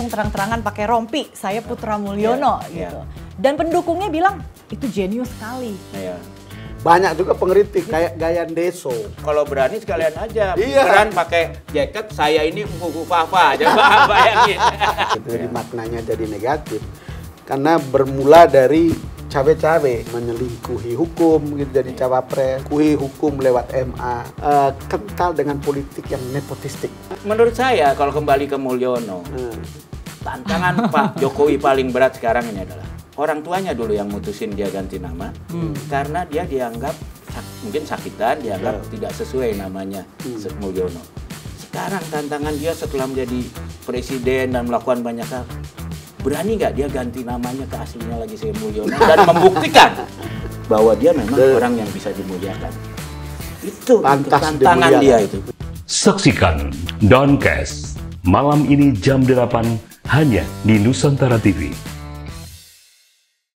langsung terang-terangan pakai rompi, saya Putra Mulyono gitu. Dan pendukungnya bilang itu jenius sekali. Banyak juga pengkritik kayak Gayan Deso. Kalau berani sekalian aja, Iya. beneran pakai jaket, saya ini Fafa aja, bayangin. Jadi maknanya jadi negatif. Karena bermula dari cawe-cawe menyelingkuhi hukum gitu, jadi cawapres, hukum lewat MA, kental dengan politik yang nepotistik. Menurut saya kalau kembali ke Mulyono, tantangan Pak Jokowi paling berat sekarang ini adalah orang tuanya dulu yang mutusin dia ganti nama, karena dia dianggap mungkin sakitan, dianggap tidak sesuai namanya Mulyono. Sekarang tantangan dia setelah menjadi presiden dan melakukan banyak hal, berani nggak dia ganti namanya ke aslinya lagi saya Mulyono dan membuktikan bahwa dia memang orang yang bisa dimuliakan. Itu tantangan dia itu. Saksikan Downcast malam ini jam 8 hanya di Nusantara TV.